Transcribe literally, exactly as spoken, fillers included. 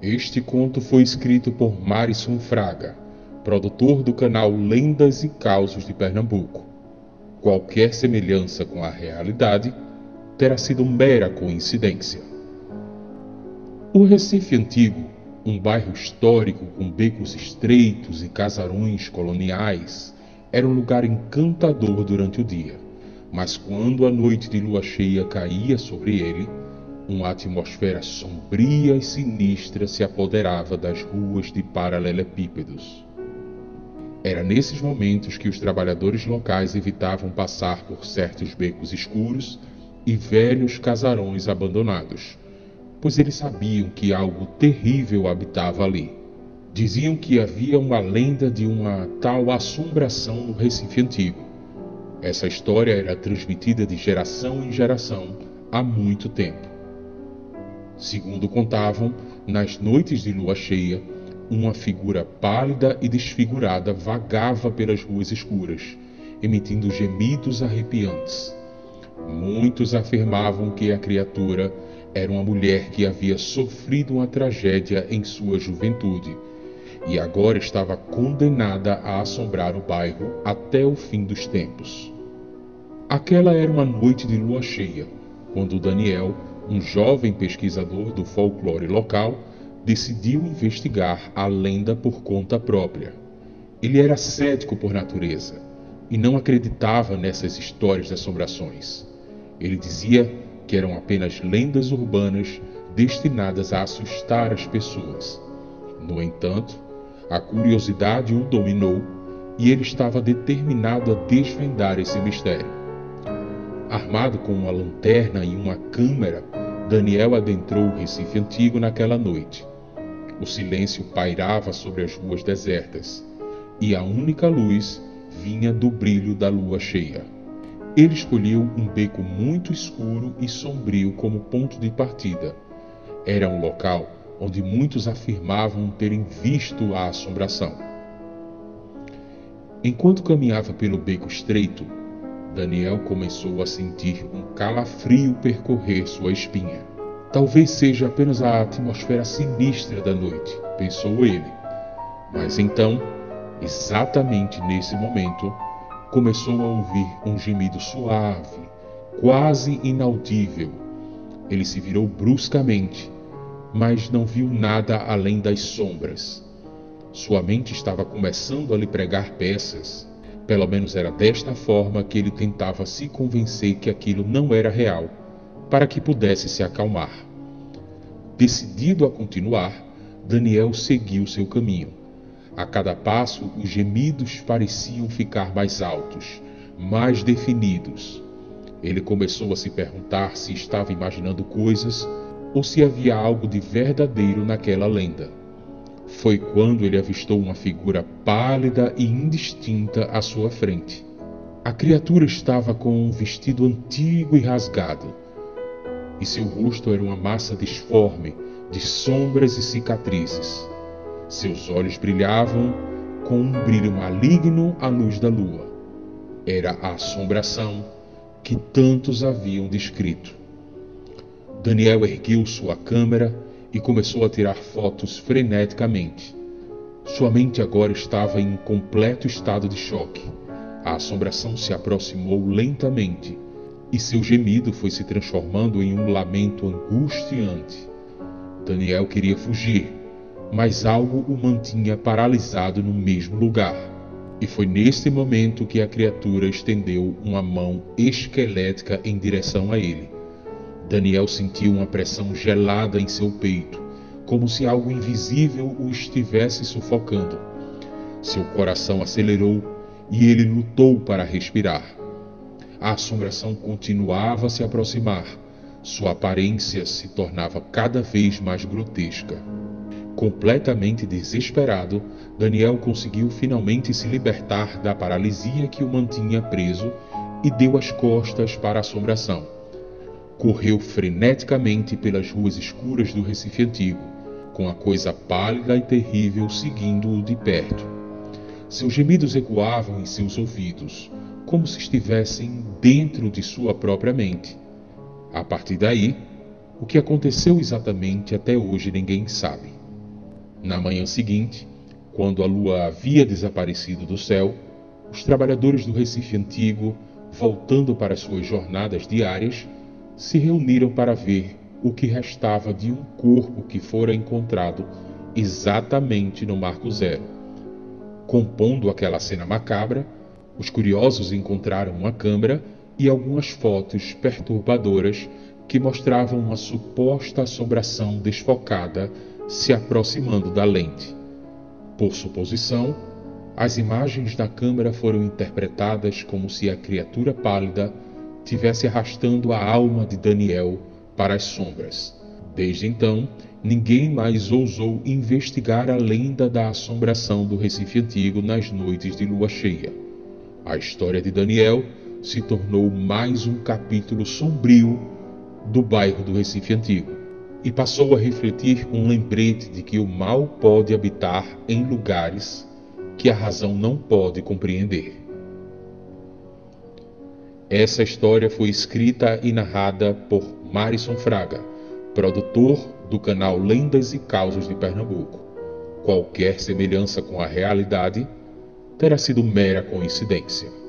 Este conto foi escrito por Marison Fraga, produtor do canal Lendas e Causos de Pernambuco. Qualquer semelhança com a realidade terá sido mera coincidência. O Recife Antigo, um bairro histórico com becos estreitos e casarões coloniais, era um lugar encantador durante o dia, mas quando a noite de lua cheia caía sobre ele, uma atmosfera sombria e sinistra se apoderava das ruas de paralelepípedos. Era nesses momentos que os trabalhadores locais evitavam passar por certos becos escuros e velhos casarões abandonados, pois eles sabiam que algo terrível habitava ali. Diziam que havia uma lenda de uma tal assombração no Recife Antigo. Essa história era transmitida de geração em geração há muito tempo. Segundo contavam, nas noites de lua cheia, uma figura pálida e desfigurada vagava pelas ruas escuras, emitindo gemidos arrepiantes. Muitos afirmavam que a criatura era uma mulher que havia sofrido uma tragédia em sua juventude e agora estava condenada a assombrar o bairro até o fim dos tempos. Aquela era uma noite de lua cheia, quando Daniel, um jovem pesquisador do folclore local, decidiu investigar a lenda por conta própria. Ele era cético por natureza e não acreditava nessas histórias de assombrações. Ele dizia que eram apenas lendas urbanas destinadas a assustar as pessoas. No entanto, a curiosidade o dominou e ele estava determinado a desvendar esse mistério. Armado com uma lanterna e uma câmera, Daniel adentrou o Recife Antigo naquela noite. O silêncio pairava sobre as ruas desertas, e a única luz vinha do brilho da lua cheia. Ele escolheu um beco muito escuro e sombrio como ponto de partida. Era um local onde muitos afirmavam terem visto a assombração. Enquanto caminhava pelo beco estreito, Daniel começou a sentir um calafrio percorrer sua espinha. Talvez seja apenas a atmosfera sinistra da noite, pensou ele. Mas então, exatamente nesse momento, começou a ouvir um gemido suave, quase inaudível. Ele se virou bruscamente, mas não viu nada além das sombras. Sua mente estava começando a lhe pregar peças. Pelo menos era desta forma que ele tentava se convencer que aquilo não era real, para que pudesse se acalmar. Decidido a continuar, Daniel seguiu seu caminho. A cada passo, os gemidos pareciam ficar mais altos, mais definidos. Ele começou a se perguntar se estava imaginando coisas ou se havia algo de verdadeiro naquela lenda. Foi quando ele avistou uma figura pálida e indistinta à sua frente. A criatura estava com um vestido antigo e rasgado, e seu rosto era uma massa disforme de sombras e cicatrizes. Seus olhos brilhavam com um brilho maligno à luz da lua. Era a assombração que tantos haviam descrito. Daniel ergueu sua câmera e começou a tirar fotos freneticamente. Sua mente agora estava em completo estado de choque. A assombração se aproximou lentamente e seu gemido foi se transformando em um lamento angustiante. Daniel queria fugir, mas algo o mantinha paralisado no mesmo lugar. E foi nesse momento que a criatura estendeu uma mão esquelética em direção a ele. Daniel sentiu uma pressão gelada em seu peito, como se algo invisível o estivesse sufocando. Seu coração acelerou e ele lutou para respirar. A assombração continuava a se aproximar. Sua aparência se tornava cada vez mais grotesca. Completamente desesperado, Daniel conseguiu finalmente se libertar da paralisia que o mantinha preso e deu as costas para a assombração. Correu freneticamente pelas ruas escuras do Recife Antigo, com a coisa pálida e terrível seguindo-o de perto. Seus gemidos ecoavam em seus ouvidos, como se estivessem dentro de sua própria mente. A partir daí, o que aconteceu exatamente até hoje ninguém sabe. Na manhã seguinte, quando a lua havia desaparecido do céu, os trabalhadores do Recife Antigo, voltando para suas jornadas diárias, se reuniram para ver o que restava de um corpo que fora encontrado exatamente no Marco Zero. Compondo aquela cena macabra, os curiosos encontraram uma câmera e algumas fotos perturbadoras que mostravam uma suposta assombração desfocada se aproximando da lente. Por suposição, as imagens da câmera foram interpretadas como se a criatura pálida tivesse arrastando a alma de Daniel para as sombras. Desde então, ninguém mais ousou investigar a lenda da assombração do Recife Antigo nas noites de lua cheia. A história de Daniel se tornou mais um capítulo sombrio do bairro do Recife Antigo e passou a refletir um lembrete de que o mal pode habitar em lugares que a razão não pode compreender. Essa história foi escrita e narrada por Marison Fraga, produtor do canal Lendas e Causos de Pernambuco. Qualquer semelhança com a realidade terá sido mera coincidência.